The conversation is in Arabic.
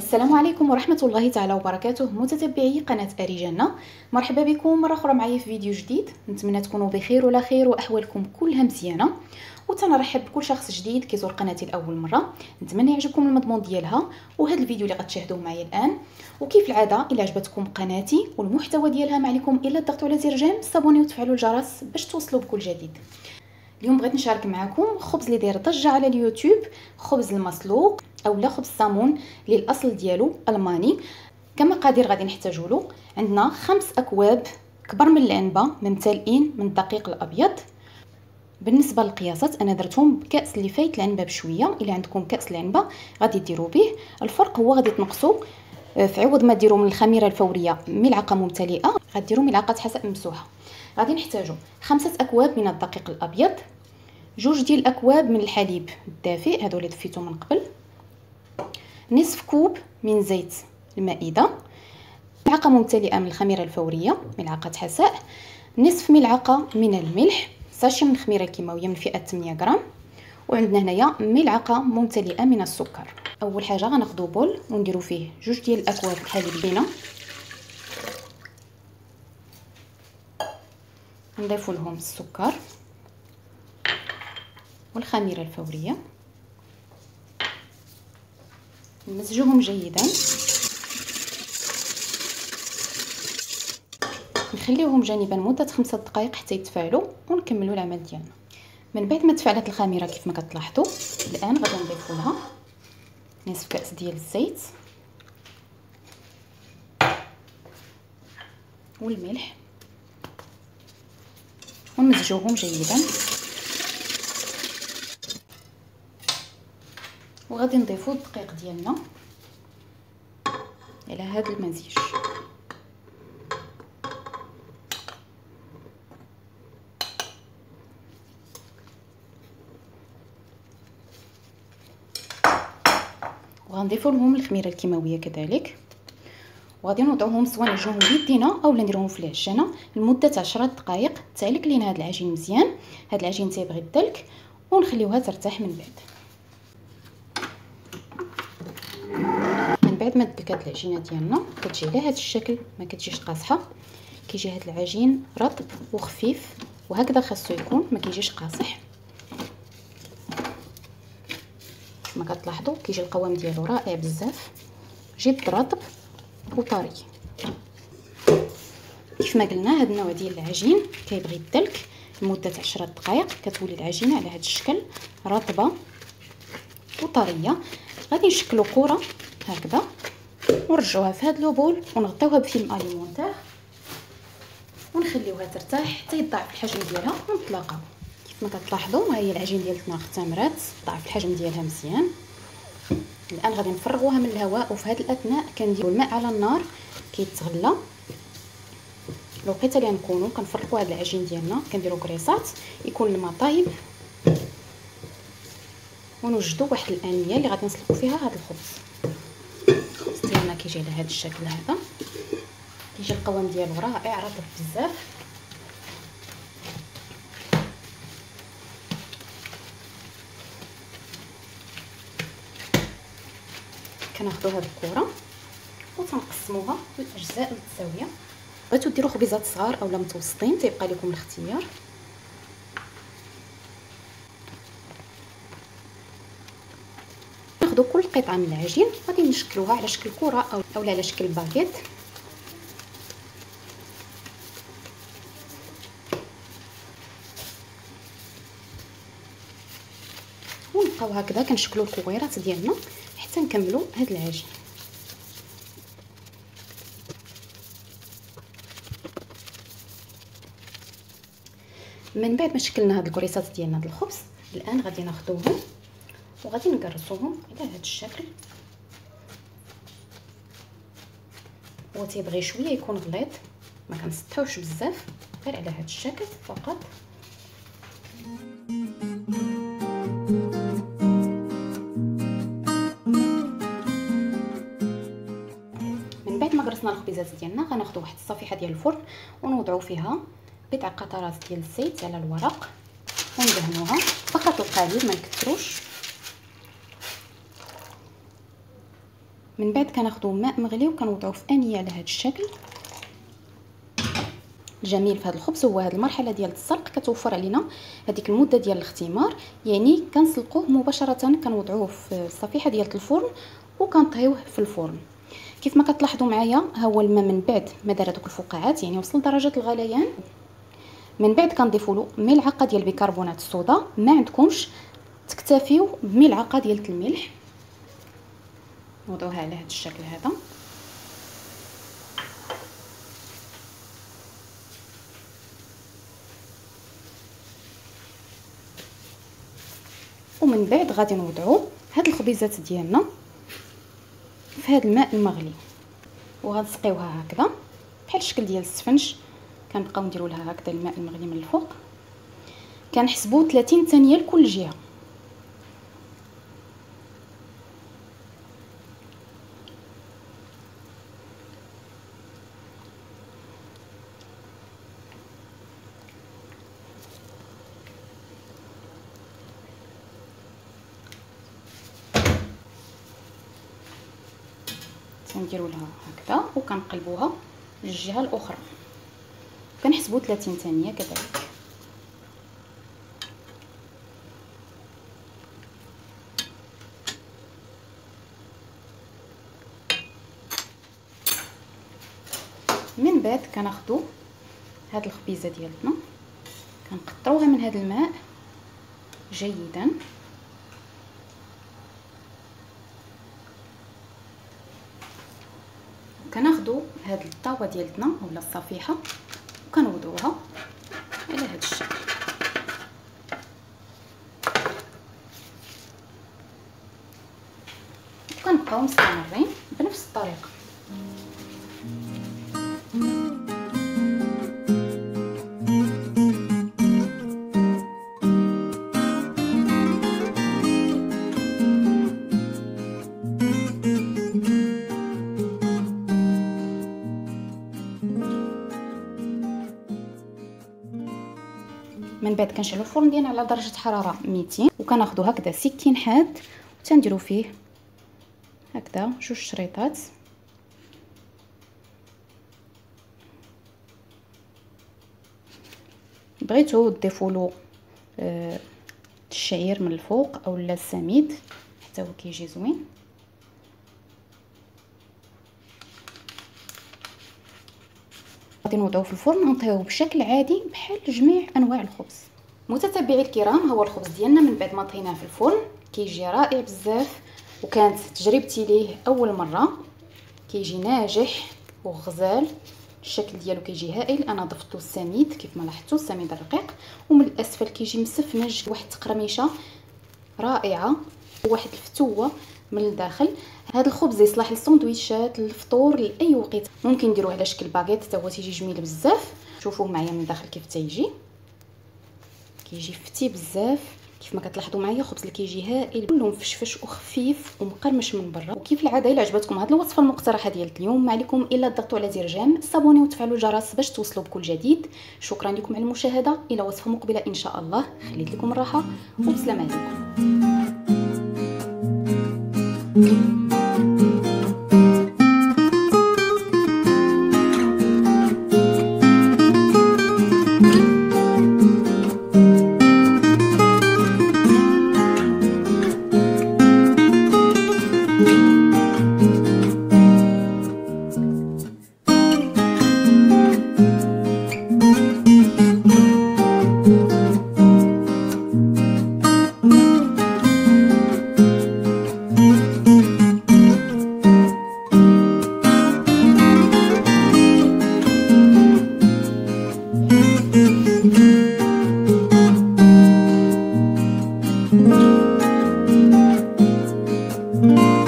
السلام عليكم ورحمة الله تعالى وبركاته متتبعي قناة أريجانا. مرحبا بكم مرة أخرى معايا في فيديو جديد. نتمنى تكونوا بخير ولا خير وأحوالكم كلها مزيانة، وتنرحب بكل شخص جديد كيزور قناتي لأول مرة. نتمنى يعجبكم المضمون ديالها وهذا الفيديو اللي غتشاهدوه معايا الآن. وكيف العادة إلا عجبتكم قناتي والمحتوى ديالها ما عليكم إلا الضغط على زر جيم، صابوني وتفعلوا الجرس باش توصلوا بكل جديد. اليوم بغيت نشارك معكم خبز اللي داير ضجه على اليوتيوب، خبز المسلوق اولا خبز الصامون اللي الاصل ديالو الماني. كمقادير غادي نحتاجوا له عندنا 5 اكواب كبر من العنبه ممتلئين من الدقيق الابيض. بالنسبه للقياسات انا درتهم بكاس اللي فايت العنبه بشويه. الا عندكم كاس العنبه غادي ديروا به. الفرق هو غادي تنقصوا في عوض ما ديروا من الخميره الفوريه ملعقه ممتلئه غديروا ملعقه حساء ممسوحه. غادي نحتاجوا 5 اكواب من الدقيق الابيض، 2 ديال الاكواب من الحليب الدافئ هادو اللي دفيتو من قبل، نصف كوب من زيت المائده، ملعقه ممتلئه من الخميره الفوريه ملعقه حساء، نصف ملعقه من الملح، ساشي من الخميره الكيماويه من فئه 8 غرام، وعندنا هنايا ملعقه ممتلئه من السكر. اول حاجه غناخذوا بول ونديروا فيه 2 ديال الاكواب الحليب بينا، نضيفوا لهم السكر والخميره الفوريه، نمزجوهم جيدا، نخليوهم جانبا مده 5 دقائق حتى يتفاعلوا ونكملوا العمل ديالنا. من بعد ما تفاعلت الخميره كيف ما كتلاحظوا الان غادي نضيفوا لها نصف كاس ديال الزيت والملح ونمزجوهم جيدا، وغادي نضيفوا الدقيق ديالنا على هذا المزيج. وغنضيفوا لهم الخميره الكيماويه كذلك، وغادي نوضعوهم سواء نعجنوهم بيدينا اولا نديروهم في العجانه لمده 10 دقائق تالك لينا هذا العجين مزيان. هذا العجين تيبغي الدلك ونخليوها ترتاح. من بعد ما دلكات العجينه ديالنا كتجي على هذا الشكل، ما كتجيش قاصحه، كيجي هذا العجين رطب وخفيف وهكذا خاصو يكون، ما كيجيش قاصح. كما كتلاحظوا كيجي القوام ديالو رائع بزاف، جد رطب وطري. كيف ما قلنا هذا النوع ديال العجين كيبغي الدلك لمده 10 دقائق. كتولي العجينه على هذا الشكل رطبه وطريه. غادي نشكلوا كره هكذا ونرجعوها في هذا لوبول ونغطيوها بفيلم اليمونتير ونخليوها ترتاح حتى يضاعف الحجم ديالها ونطلقها. كيف ما كتلاحظوا ها هي العجين ديالتنا اختمرات، ضاعف الحجم ديالها مزيان. الان غادي نفرغوها من الهواء، وفي هذا الاثناء كنديروا الماء على النار كيتغلى. الوقيته اللي نكونوا كنفرقوا هذا العجين ديالنا كنديروا كريسات يكون الماء طايب، ونوجدوا واحد الانيه اللي غادي نسلقوا فيها هذا الخبز. الخبز ديالنا كيجي على هذا الشكل هذا، كيجي القوام ديالو رائع رطب بزاف. كناخذوا هذه الكره وتنقسموها لاجزاء متساويه. بغيتو ديروا خبيزات صغار اولا متوسطين تيبقى لكم الاختيار. ناخذوا كل قطعه من العجين غادي نشكلوها على شكل كره اولا على شكل باكيت. ونبقاو هكذا كنشكلوا الكويرات ديالنا حتى نكملوا هذا العجين. من بعد ما شكلنا هاد الكريسات ديالنا د الخبز الان غادي ناخذوهم وغادي نقرصوهم على هذا الشكل. هو تيبغي شويه يكون غليظ، ما كنسطحوش بزاف، غير على هذا الشكل فقط. من بعد ما قرصنا الخبيزات ديالنا غناخذوا واحد الصفيحه ديال الفرن ونوضعوا فيها بضع قطرات ديال الزيت على الورق وندهنوها فقط القليل ما نكثروش. من بعد كناخذوا ماء مغلي وكنوضعوه في انيه على هذا الشكل. الجميل في هذا الخبز هو هذه المرحله ديال السلق كتوفر علينا هذيك المده ديال الاختمار، يعني كنسلقوه مباشره كنوضعوه في الصفيحه ديال الفرن وكنطهيوه في الفرن. كيف ما كتلاحظوا معايا ها هو الماء من بعد ما دار هذوك الفقاعات، يعني وصل لدرجه الغليان. من بعد كنضيفوا له ملعقه ديال بيكربونات الصودا، ما عندكمش تكتفيو بملعقه ديال الملح. نوضعوها على هذا الشكل هذا. ومن بعد غادي نوضعوا هاد الخبيزات ديالنا في هذا الماء المغلي وغنسقيوها هكذا بحال الشكل ديال السفنج. كنبقاو نديروا لها هكذا الماء المغلي من الفوق، كنحسبوا 30 ثانيه لكل جهه. نديروا لها هكذا وكنقلبوها للجهه الاخرى، كنحسبوا 30 ثانيه كذلك. من بعد كناخذوا هاد الخبيزه ديالنا كنقطروها من هذا الماء جيدا، كناخذوا هاد الطاوه ديالتنا ولا الصفيحه وكنوضعوها على هذا الشكل. وكنبقاو مستمرين بنفس الطريقه. من بعد كنشعلوا الفرن ديالنا على درجه حراره 200 وكناخذوا هكذا سكين حاد وتنديروا فيه هكذا 2 شريطات. بغيتو تضيفوا له الشعير من الفوق اولا السميد حتى هو كيجي زوين. غادي نوضعوه في الفرن ونطيوه بشكل عادي بحال جميع انواع الخبز. متتبعي الكرام، هو الخبز ديالنا من بعد ما طهيناه في الفرن كيجي رائع بزاف، وكانت تجربتي ليه اول مره. كيجي ناجح وغزال، الشكل ديالو كيجي هائل. انا ضفت له السميد كيف ما لاحظتوا، السميد الرقيق، ومن الاسفل كيجي مسفنج واحد التقرميشه رائعه وواحد الفتوه من الداخل. هذا الخبز يصلح للسندويشات، للفطور، لاي وقت. ممكن نديروه على شكل باغيت حتى هو تيجي جميل بزاف. شوفوه معايا من الداخل كيف تيجي، كيجي فتي بزاف. كيف ما كتلاحظوا معايا خبز اللي كيجي هائل، كله مفشفش وخفيف ومقرمش من برا. وكيف العاده الا عجبتكم هذه الوصفه المقترحه ديال اليوم، ما عليكم الا تضغطوا على زر جيم، صابوني وتفعلوا الجرس باش توصلوا بكل جديد. شكرا لكم على المشاهده، الى وصفه مقبله ان شاء الله. خليت لكم الراحه وبسلامه عليكم. Thank you.